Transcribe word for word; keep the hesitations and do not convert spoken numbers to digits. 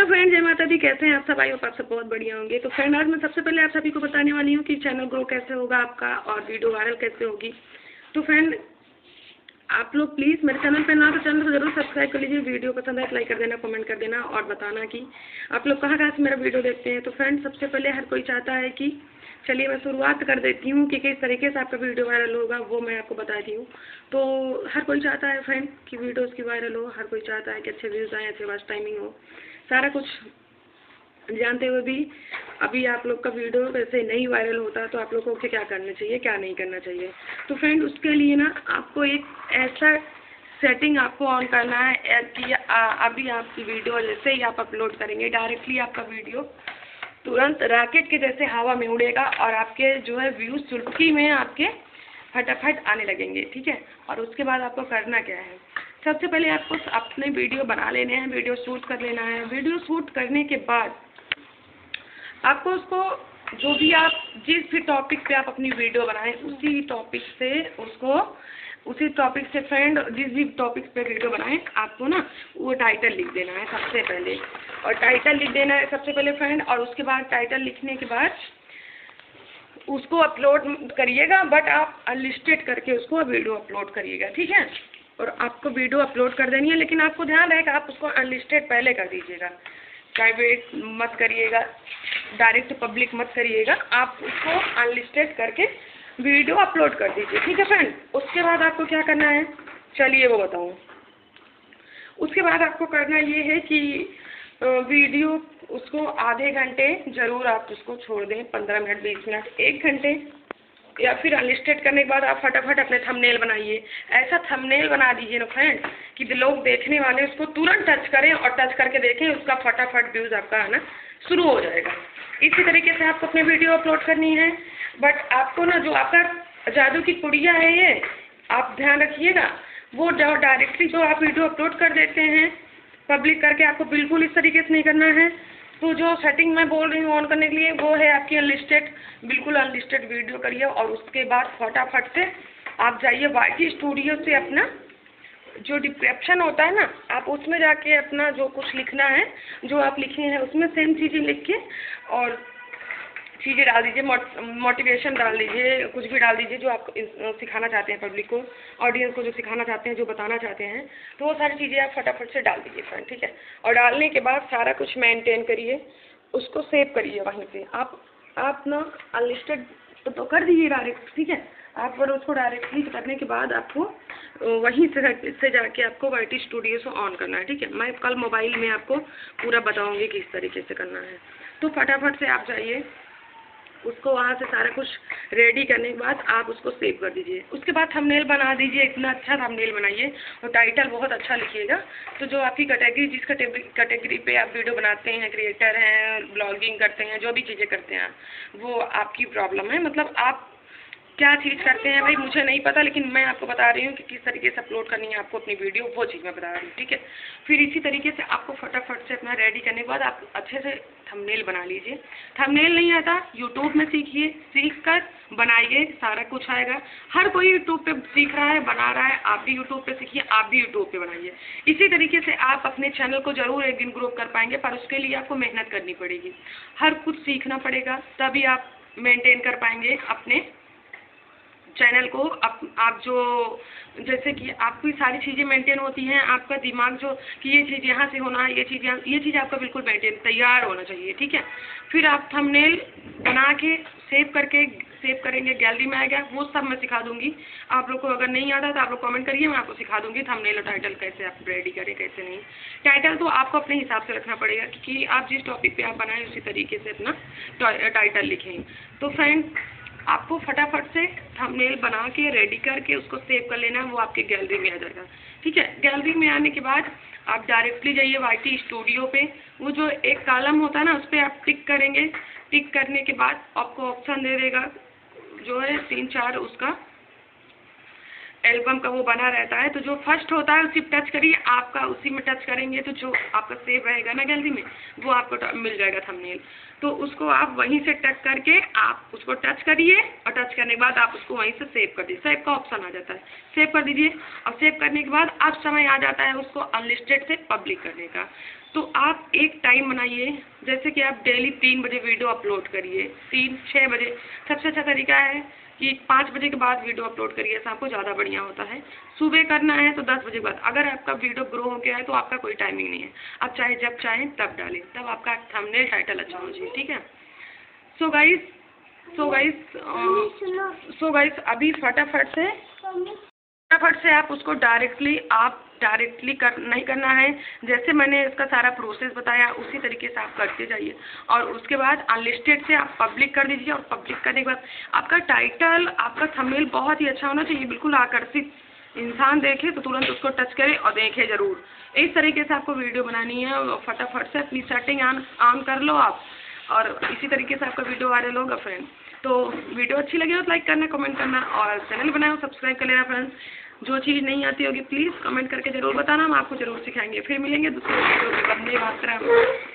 Hello friend, जय माता दी। कैसे हैं आप सब? आई होप आप सब बहुत बढ़िया होंगे। तो फ्रेंड, आज मैं सबसे पहले आप सभी को बताने वाली हूँ कि चैनल ग्रो कैसे होगा आपका और वीडियो वायरल कैसे होगी। तो फ्रेंड, आप लोग प्लीज़ मेरे चैनल पे ना तो चैनल को जरूर सब्सक्राइब कर लीजिए। वीडियो पसंद है तो लाइक कर देना, कमेंट कर देना और बताना कि आप लोग कहाँ कहाँ से मेरा वीडियो देखते हैं। तो फ्रेंड, सबसे पहले हर कोई चाहता है कि चलिए मैं शुरुआत कर देती हूँ कि किस तरीके से आपका वीडियो वायरल होगा, वो मैं आपको बताती हूँ। तो हर कोई चाहता है फ्रेंड कि वीडियो उसकी वायरल हो, हर कोई चाहता है कि अच्छे व्यूज़ आए, अच्छे वॉच टाइमिंग हो, सारा कुछ जानते हुए भी अभी आप लोग का वीडियो वैसे नहीं वायरल होता। तो आप लोगों को क्या करना चाहिए, क्या नहीं करना चाहिए। तो फ्रेंड, उसके लिए ना आपको एक ऐसा सेटिंग आपको ऑन करना है कि अभी आपकी वीडियो जैसे ही आप अपलोड करेंगे, डायरेक्टली आपका वीडियो तुरंत रॉकेट के जैसे हवा में उड़ेगा और आपके जो है व्यूज चुटकी में आपके फटाफट आने लगेंगे। ठीक है। और उसके बाद आपको करना क्या है, सबसे पहले आपको अपने वीडियो बना लेने हैं, वीडियो शूट कर लेना है। वीडियो शूट करने के बाद आपको उसको जो भी आप जिस भी टॉपिक पे आप अपनी वीडियो बनाएं उसी टॉपिक से उसको उसी टॉपिक से फ्रेंड जिस भी टॉपिक पे वीडियो बनाएं आपको ना वो टाइटल लिख देना है सबसे पहले। और टाइटल लिख देना है सबसे पहले फ्रेंड। और उसके बाद टाइटल लिखने के बाद उसको अपलोड करिएगा, बट आप अनलिस्टेड करके उसको वीडियो अपलोड करिएगा। ठीक है। और आपको वीडियो अपलोड कर देनी है, लेकिन आपको ध्यान रहेगा आप उसको अनलिस्टेड पहले कर दीजिएगा, प्राइवेट मत करिएगा, डायरेक्ट पब्लिक मत करिएगा। आप उसको अनलिस्टेड करके वीडियो अपलोड कर दीजिए। ठीक है फ्रेंड। उसके बाद आपको क्या करना है, चलिए वो बताऊँ। उसके बाद आपको करना ये है कि वीडियो उसको आधे घंटे ज़रूर आप उसको छोड़ दें, पंद्रह मिनट, बीस मिनट, एक घंटे, या फिर अनलिस्टेड करने के बाद आप फटाफट अपने थंबनेल बनाइए। ऐसा थंबनेल बना दीजिए ना फ्रेंड कि लोग देखने वाले उसको तुरंत टच करें और टच करके देखें, उसका फटाफट व्यूज़ आपका आना शुरू हो जाएगा। इसी तरीके से आपको अपनी वीडियो अपलोड करनी है। बट आपको ना जो आपका जादू की पुड़िया है ये आप ध्यान रखिएगा, वो जो डायरेक्टली जो आप वीडियो अपलोड कर देते हैं पब्लिक करके, आपको बिल्कुल इस तरीके से नहीं करना है। तो जो सेटिंग मैं बोल रही हूँ ऑन करने के लिए वो है आपकी अनलिस्टेड, बिल्कुल अनलिस्टेड वीडियो करिए। और उसके बाद फटाफट से आप जाइए वाईटी स्टूडियो से अपना जो डिस्क्रिप्शन होता है ना, आप उसमें जाके अपना जो कुछ लिखना है, जो आप लिखे हैं उसमें सेम चीज़ें लिख के और चीज़ें डाल दीजिए, मोटिवेशन डाल दीजिए, कुछ भी डाल दीजिए जो आप सिखाना चाहते हैं पब्लिक को, ऑडियंस को जो सिखाना चाहते हैं, जो बताना चाहते हैं। तो वो सारी चीज़ें आप फटाफट से डाल दीजिए फ्रेंड। ठीक है। और डालने के बाद सारा कुछ मेंटेन करिए, उसको सेव करिए वहीं पे। आप आप ना अनलिस्टेड तो, तो कर दीजिए डायरेक्ट। ठीक है। आप पर उसको डायरेक्टली करने के बाद आपको वहीं से से जाके आपको वाईटी स्टूडियो से ऑन करना है। ठीक है। मैं कल मोबाइल में आपको पूरा बताऊँगी किस तरीके से करना है। तो फटाफट से आप जाइए, उसको वहाँ से सारा कुछ रेडी करने के बाद आप उसको सेव कर दीजिए। उसके बाद थंबनेल बना दीजिए, इतना अच्छा थंबनेल बनाइए और टाइटल बहुत अच्छा लिखिएगा। तो जो आपकी कैटेगरी, जिस कैटेगरी पे आप वीडियो बनाते हैं, क्रिएटर हैं, ब्लॉगिंग करते हैं, जो भी चीज़ें करते हैं, वो आपकी प्रॉब्लम है। मतलब आप क्या चीज़ करते हैं भाई मुझे नहीं पता, लेकिन मैं आपको बता रही हूँ कि किस तरीके से अपलोड करनी है आपको अपनी वीडियो, वो चीज़ मैं बता रही हूँ। ठीक है। फिर इसी तरीके से आपको फटाफट से अपना रेडी करने के बाद आप अच्छे से थंबनेल बना लीजिए। थंबनेल नहीं आता यूट्यूब में सीखिए, सीख कर बनाइए, सारा कुछ आएगा। हर कोई यूट्यूब पे सीख रहा है, बना रहा है, आप भी यूट्यूब पे सीखिए, आप भी यूट्यूब पे बनाइए। इसी तरीके से आप अपने चैनल को ज़रूर एक दिन ग्रो कर पाएंगे, पर उसके लिए आपको मेहनत करनी पड़ेगी, हर कुछ सीखना पड़ेगा, तभी आप मेनटेन कर पाएंगे अपने चैनल को। आप, आप जो जैसे कि आपकी सारी चीज़ें मेंटेन होती हैं, आपका दिमाग जो कि ये चीज़ यहाँ से होना है, ये चीज़ यहाँ, ये चीज़ आपका बिल्कुल मेंटेन तैयार होना चाहिए। ठीक है। फिर आप थंबनेल बना के सेव करके सेव करेंगे, गैलरी में आएगा, वो सब मैं सिखा दूंगी आप लोग को। अगर नहीं आता तो आप लोग कमेंट करिए, मैं आपको सिखा दूंगी थंबनेल और टाइटल कैसे आप रेडी करें, कैसे नहीं। टाइटल तो आपको अपने हिसाब से रखना पड़ेगा, क्योंकि आप जिस टॉपिक पे आप बनाएं उसी तरीके से अपना टाइटल लिखें। तो फ्रेंड, आपको फटाफट से थंबनेल बना के रेडी करके उसको सेव कर लेना है, वो आपके गैलरी में आ जाएगा। ठीक है। गैलरी में आने के बाद आप डायरेक्टली जाइए वाईटी स्टूडियो पे, वो जो एक कॉलम होता है ना उस पर आप टिक करेंगे। टिक करने के बाद आपको ऑप्शन दे देगा जो है तीन चार उसका एल्बम का वो बना रहता है, तो जो फर्स्ट होता है उसी पे टच करिए, आपका उसी में टच करेंगे तो जो आपका सेव रहेगा ना गैलरी में वो आपको मिल जाएगा थंबनेल। तो उसको आप वहीं से टच करके आप उसको टच करिए और टच करने के बाद आप उसको वहीं से सेव कर दीजिए। सेव का ऑप्शन आ जाता है, सेव कर दीजिए। और सेव करने के बाद अब समय आ जाता है उसको अनलिस्टेड से पब्लिक करने का। तो आप एक टाइम बनाइए, जैसे कि आप डेली तीन बजे वीडियो अपलोड करिए, तीन छः बजे। सबसे अच्छा तरीका है कि पाँच बजे के बाद वीडियो अपलोड करिए, ऐसा आपको ज़्यादा बढ़िया होता है। सुबह करना है तो दस बजे के बाद। अगर आपका वीडियो ग्रो हो गया है तो आपका कोई टाइमिंग नहीं है, आप चाहे जब चाहें तब डालें, तब आपका थंबनेल टाइटल अच्छा होना चाहिए, ठीक है। So guys so guys so guys अभी फटाफट से फटाफट से आप उसको डायरेक्टली आप डायरेक्टली कर नहीं करना है, जैसे मैंने इसका सारा प्रोसेस बताया उसी तरीके से आप करते जाइए। और उसके बाद अनलिस्टेड से आप पब्लिक कर दीजिए, और पब्लिक करने के बाद आपका टाइटल, आपका थंबनेल बहुत ही अच्छा होना चाहिए, बिल्कुल आकर्षित, इंसान देखे तो तुरंत उसको टच करे और देखे ज़रूर। इस तरीके से आपको वीडियो बनानी है, और फटाफट से अपनी सेटिंग ऑन ऑन कर लो आप, और इसी तरीके से आपका वीडियो वायरल होगा फ्रेंड। तो वीडियो अच्छी लगी हो तो लाइक करना, कमेंट करना, और चैनल बनाए हो सब्सक्राइब कर लेना फ्रेंड्स। जो चीज़ नहीं आती होगी प्लीज़ कमेंट करके ज़रूर बताना, हम आपको ज़रूर सिखाएंगे। फिर मिलेंगे दूसरे वीडियो में। वंदे मातरम।